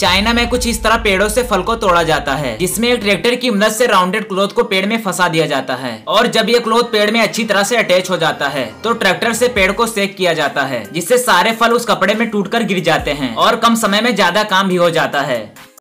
China में कुछ इस तरह पेड़ों से फल को तोड़ा जाता है, जिसमें एक ट्रैक्टर की मदद से राउंडेड क्लॉथ को पेड़ में फंसा दिया जाता है और जब ये क्लॉथ पेड़ में अच्छी तरह से अटैच हो जाता है तो ट्रैक्टर से पेड़ को सेक किया जाता है, जिससे सारे फल उस कपड़े में टूटकर गिर जाते हैं और कम समय में ज्यादा काम भी हो जाता है।